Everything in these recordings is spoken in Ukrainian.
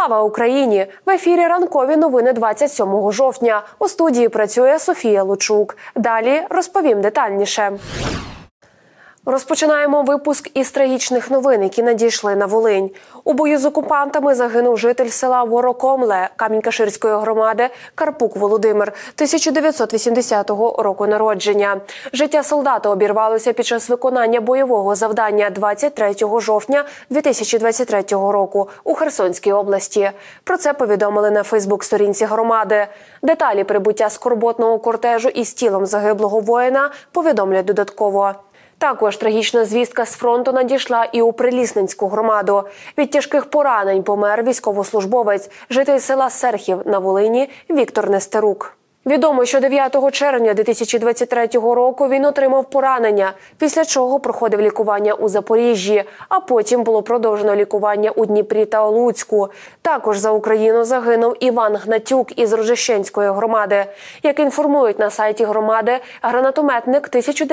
Слава Україні! В ефірі ранкові новини 27 жовтня. У студії працює Софія Лучук. Далі розповім детальніше. Розпочинаємо випуск із трагічних новин, які надійшли на Волинь. У бою з окупантами загинув житель села Ворокомле Камінь-Каширської громади Карпук Володимир, 1980 року народження. Життя солдата обірвалося під час виконання бойового завдання 23 жовтня 2023 року у Херсонській області. Про це повідомили на Фейсбук-сторінці громади. Деталі прибуття скорботного кортежу із тілом загиблого воїна повідомлять додатково. Також трагічна звістка з фронту надійшла і у Прилісненську громаду. Від тяжких поранень помер військовослужбовець, житель села Серхів на Волині Віктор Нестерук. Відомо, що 9 червня 2023 року він отримав поранення, після чого проходив лікування у Запоріжжі, а потім було продовжено лікування у Дніпрі та Луцьку. Також за Україну загинув Іван Гнатюк із Рожищенської громади. Як інформують на сайті громади, гранатометник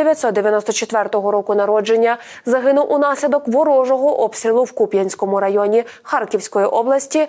1994 року народження загинув унаслідок ворожого обстрілу в Куп'янському районі Харківської області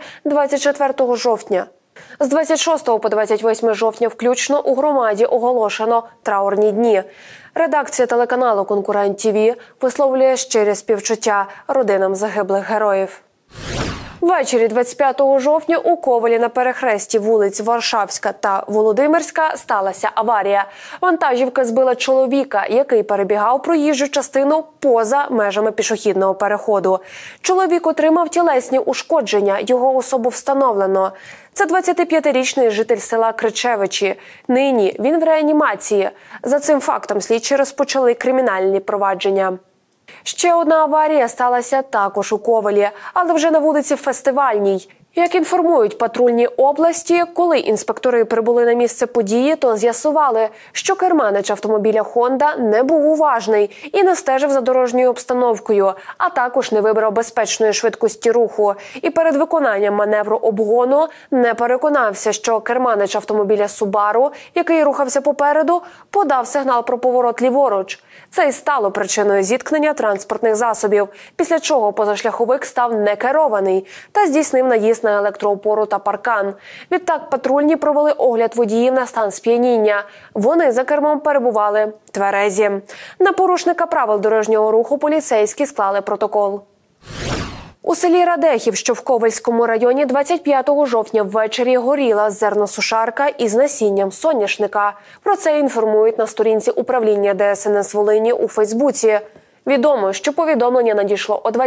24 жовтня. З 26 по 28 жовтня включно у громаді оголошено траурні дні. Редакція телеканалу «Конкурент ТВ» висловлює щирі співчуття родинам загиблих героїв. Ввечері 25 жовтня у Ковелі на перехресті вулиць Варшавська та Володимирська сталася аварія. Вантажівка збила чоловіка, який перебігав проїжджу частину поза межами пішохідного переходу. Чоловік отримав тілесні ушкодження, його особу встановлено. Це 25-річний житель села Кричевичі. Нині він в реанімації. За цим фактом слідчі розпочали кримінальні провадження. Ще одна аварія сталася також у Ковелі, але вже на вулиці Фестивальній. Як інформують патрульні області, коли інспектори прибули на місце події, то з'ясували, що керманич автомобіля «Хонда» не був уважний і не стежив за дорожньою обстановкою, а також не вибрав безпечної швидкості руху. І перед виконанням маневру обгону не переконався, що керманич автомобіля «Субару», який рухався попереду, подав сигнал про поворот ліворуч. Це й стало причиною зіткнення транспортних засобів, після чого позашляховик став некерований та здійснив наїзд на електроопору та паркан. Відтак патрульні провели огляд водіїв на стан сп'яніння. Вони за кермом перебували тверезі. На порушника правил дорожнього руху поліцейські склали протокол. У селі Радехів, що в Ковельському районі, 25 жовтня ввечері горіла зерносушарка із насінням соняшника. Про це інформують на сторінці управління ДСНС Волині у Фейсбуці. Відомо, що повідомлення надійшло о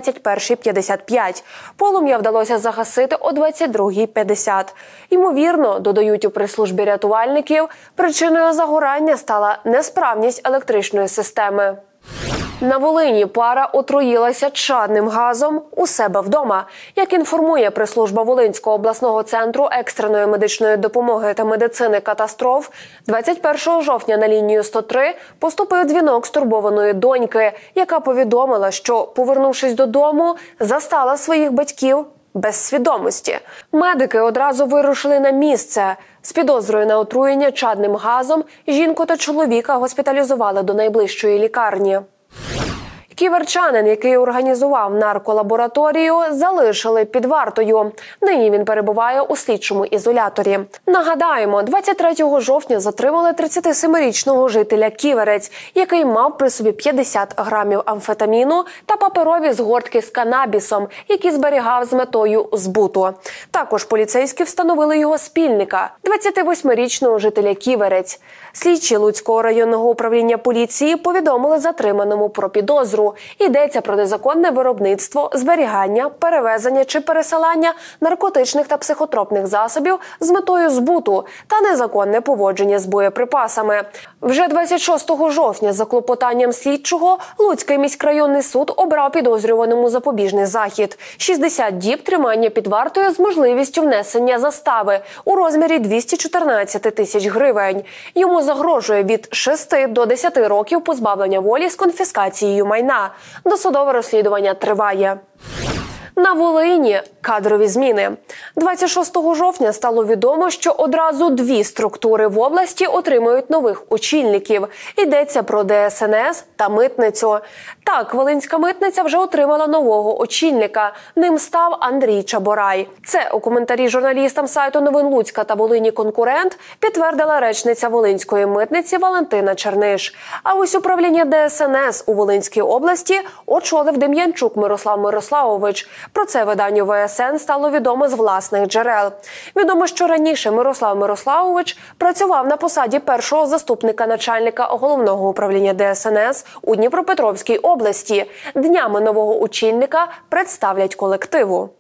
21:55. Полум'я вдалося загасити о 22:50. Ймовірно, додають у прес-службі рятувальників, причиною загорання стала несправність електричної системи. На Волині пара отруїлася чадним газом у себе вдома. Як інформує прес-служба Волинського обласного центру екстреної медичної допомоги та медицини катастроф, 21 жовтня на лінію 103 поступив дзвінок стурбованої доньки, яка повідомила, що, повернувшись додому, застала своїх батьків без свідомості. Медики одразу вирушили на місце. З підозрою на отруєння чадним газом жінку та чоловіка госпіталізували до найближчої лікарні. Ківерчанин, який організував нарколабораторію, залишили під вартою. Нині він перебуває у слідчому ізоляторі. Нагадаємо, 23 жовтня затримали 37-річного жителя Ківерець, який мав при собі 50 грамів амфетаміну та паперові згортки з канабісом, які зберігав з метою збуту. Також поліцейські встановили його спільника – 28-річного жителя Ківерець. Слідчі Луцького районного управління поліції повідомили затриманому про підозру. Йдеться про незаконне виробництво, зберігання, перевезення чи пересилання наркотичних та психотропних засобів з метою збуту та незаконне поводження з боєприпасами. Вже 26 жовтня за клопотанням слідчого Луцький міськрайонний суд обрав підозрюваному запобіжний захід – 60 діб тримання під вартою з можливістю внесення застави у розмірі 214 тисяч гривень. Йому загрожує від 6 до 10 років позбавлення волі з конфіскацією майна. Досудове розслідування триває. На Волині кадрові зміни. 26 жовтня стало відомо, що одразу дві структури в області отримують нових очільників. Йдеться про ДСНС та митницю. Так, Волинська митниця вже отримала нового очільника. Ним став Андрій Чаборай. Це у коментарі журналістам сайту новин Луцька та Волині «Конкурент» підтвердила речниця Волинської митниці Валентина Черниш. А ось управління ДСНС у Волинській області очолив Дем'янчук Мирослав Мирославович. Про це виданню ВСН стало відомо з власних джерел. Відомо, що раніше Мирослав Мирославович працював на посаді першого заступника начальника головного управління ДСНС у Дніпропетровській області. Днями нового очільника представлять колективу.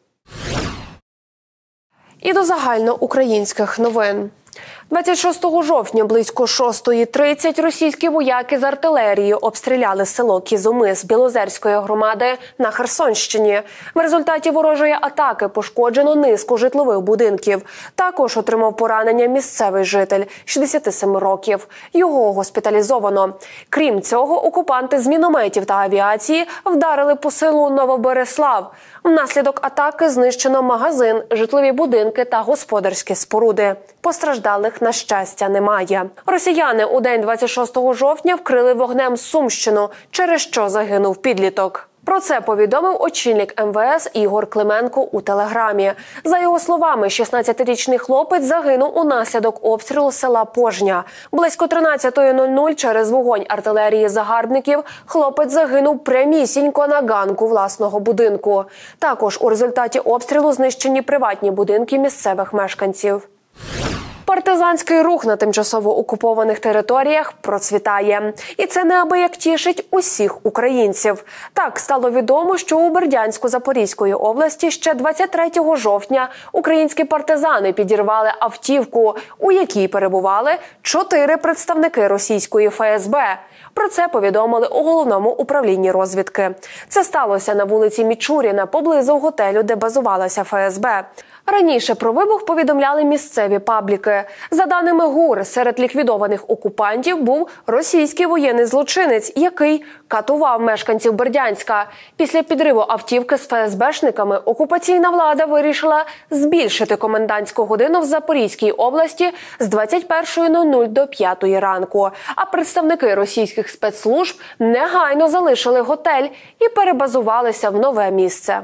І до загальноукраїнських новин. 26 жовтня близько 6:30 російські вояки з артилерії обстріляли село Кізомис Білозерської громади на Херсонщині. В результаті ворожої атаки пошкоджено низку житлових будинків. Також отримав поранення місцевий житель 67 років. Його госпіталізовано. Крім цього, окупанти з мінометів та авіації вдарили по селу Новобереслав. Внаслідок атаки знищено магазин, житлові будинки та господарські споруди. Постраждалих, на щастя, немає. Росіяни у день 26 жовтня вкрили вогнем Сумщину, через що загинув підліток. Про це повідомив очільник МВС Ігор Клименко у Телеграмі. За його словами, 16-річний хлопець загинув унаслідок обстрілу села Пожня. Близько 13:00 через вогонь артилерії загарбників хлопець загинув прямісінько на ганку власного будинку. Також у результаті обстрілу знищені приватні будинки місцевих мешканців. Партизанський рух на тимчасово окупованих територіях процвітає. І це неабияк тішить усіх українців. Так, стало відомо, що у Бердянську Запорізької області ще 23 жовтня українські партизани підірвали автівку, у якій перебували 4 представники російської ФСБ. Про це повідомили у головному управлінні розвідки. Це сталося на вулиці Мічуріна, поблизу готелю, де базувалася ФСБ. Раніше про вибух повідомляли місцеві пабліки. За даними ГУР, серед ліквідованих окупантів був російський воєнний злочинець, який катував мешканців Бердянська. Після підриву автівки з ФСБшниками окупаційна влада вирішила збільшити комендантську годину в Запорізькій області з 21:00 до 5 ранку. А представники російських спецслужб негайно залишили готель і перебазувалися в нове місце.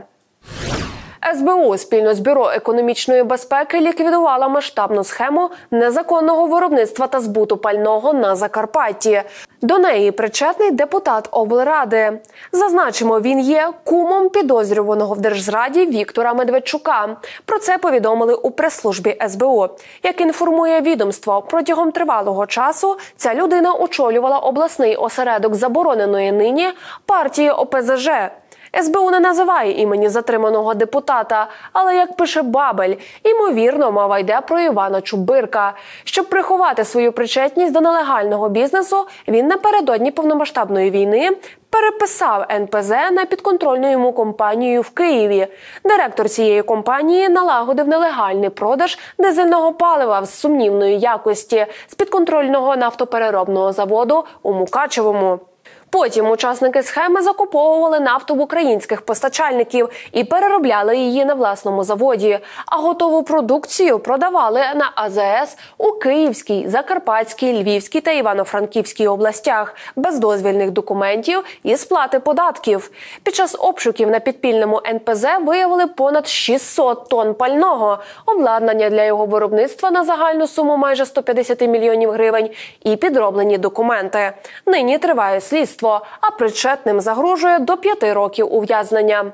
СБУ спільно з Бюро економічної безпеки ліквідувала масштабну схему незаконного виробництва та збуту пального на Закарпатті. До неї причетний депутат облради. Зазначимо, він є кумом підозрюваного в держзраді Віктора Медведчука. Про це повідомили у прес-службі СБУ. Як інформує відомство, протягом тривалого часу ця людина очолювала обласний осередок забороненої нині партії ОПЗЖ. СБУ не називає імені затриманого депутата, але, як пише Бабель, ймовірно, мова йде про Івана Чубирка. Щоб приховати свою причетність до нелегального бізнесу, він напередодні повномасштабної війни переписав НПЗ на підконтрольну йому компанію в Києві. Директор цієї компанії налагодив нелегальний продаж дизельного палива з сумнівної якості з підконтрольного нафтопереробного заводу у Мукачевому. Потім учасники схеми закуповували нафту в українських постачальників і переробляли її на власному заводі, а готову продукцію продавали на АЗС у Київській, Закарпатській, Львівській та Івано-Франківській областях без дозвільних документів і сплати податків. Під час обшуків на підпільному НПЗ виявили понад 600 тонн пального, обладнання для його виробництва на загальну суму майже 150 мільйонів гривень і підроблені документи. Нині триває слідство, а причетним загрожує до 5 років ув'язнення.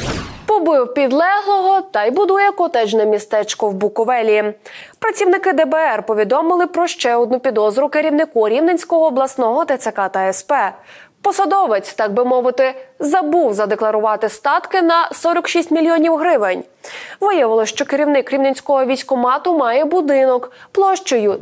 Побив підлеглого та й будує котеджне містечко в Буковелі. Працівники ДБР повідомили про ще одну підозру керівнику Рівненського обласного ТЦК та СП. Посадовець, так би мовити, забув задекларувати статки на 46 мільйонів гривень. Виявилося, що керівник Рівненського військкомату має будинок площею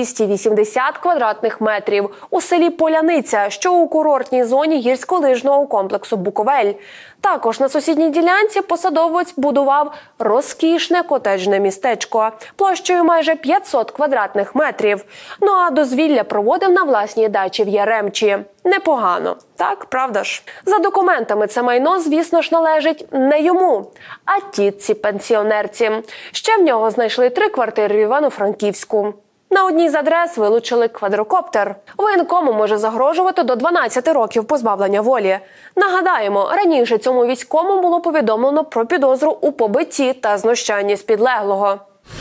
280 квадратних метрів у селі Поляниця, що у курортній зоні гірськолижного комплексу Буковель. Також на сусідній ділянці посадовець будував розкішне котеджне містечко площею майже 500 квадратних метрів. Ну а дозвілля проводив на власній дачі в Яремчі. Непогано, так? Так, правда ж? За документами це майно, звісно ж, належить не йому, а тітці-пенсіонерці. Ще в нього знайшли 3 квартири в Івано-Франківську. На одній з адрес вилучили квадрокоптер. Воєнкому може загрожувати до 12 років позбавлення волі. Нагадаємо, раніше цьому військовому було повідомлено про підозру у побитті та знущанні з підлеглого.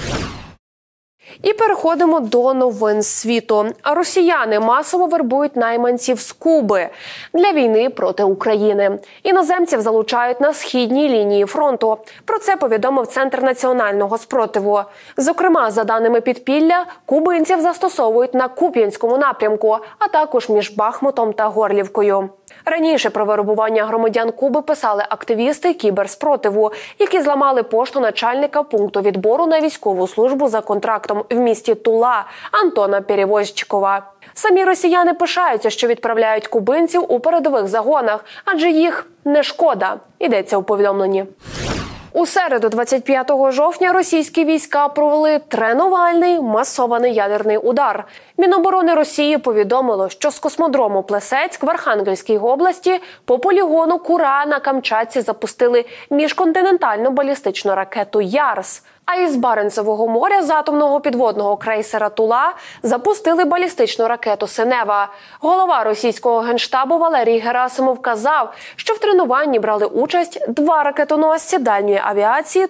І переходимо до новин світу. Росіяни масово вербують найманців з Куби для війни проти України. Іноземців залучають на східній лінії фронту. Про це повідомив Центр національного спротиву. Зокрема, за даними підпілля, кубинців застосовують на Куп'янському напрямку, а також між Бахмутом та Горлівкою. Раніше про вербування громадян Куби писали активісти кіберспротиву, які зламали пошту начальника пункту відбору на військову службу за контрактом в місті Тула Антона Перевозчикова. Самі росіяни пишаються, що відправляють кубинців у передових загонах, адже їх не шкода, йдеться у повідомленні. У середу, 25 жовтня, російські війська провели тренувальний масований ядерний удар. Міноборони Росії повідомило, що з космодрому Плесецьк в Архангельській області по полігону Кура на Камчатці запустили міжконтинентальну балістичну ракету «Ярс». А із Баренцевого моря з атомного підводного крейсера «Тула» запустили балістичну ракету «Синева». Голова російського генштабу Валерій Герасимов казав, що в тренуванні брали участь 2 ракетоносці дальньої авіації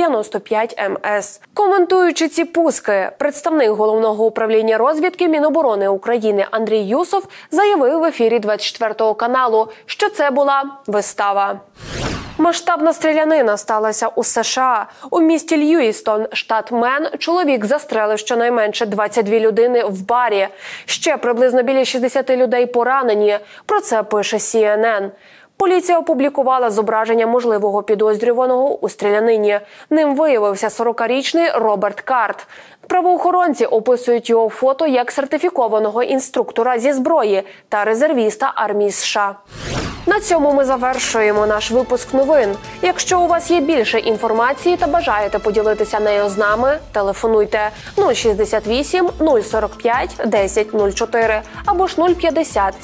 Ту-95МС. Коментуючи ці пуски, представник Головного управління розвідки Міноборони України Андрій Юсов заявив в ефірі 24 каналу, що це була вистава. Масштабна стрілянина сталася у США. У місті Льюістон, штат Мен, чоловік застрелив щонайменше 22 людини в барі. Ще приблизно біля 60 людей поранені. Про це пише CNN. Поліція опублікувала зображення можливого підозрюваного у стрілянині. Ним виявився 40-річний Роберт Карт. Правоохоронці описують його фото як сертифікованого інструктора зі зброї та резервіста армії США. На цьому ми завершуємо наш випуск новин. Якщо у вас є більше інформації та бажаєте поділитися нею з нами, телефонуйте 068 045 1004 або ж 050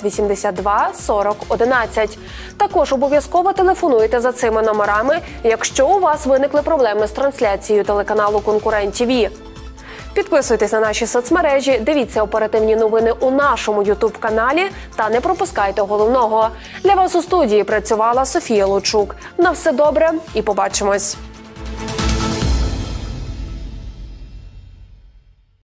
782 40 11. Також обов'язково телефонуйте за цими номерами, якщо у вас виникли проблеми з трансляцією телеканалу «Конкурент ТВ». Підписуйтесь на наші соцмережі, дивіться оперативні новини у нашому YouTube-каналі та не пропускайте головного. Для вас у студії працювала Софія Лучук. На все добре і побачимось!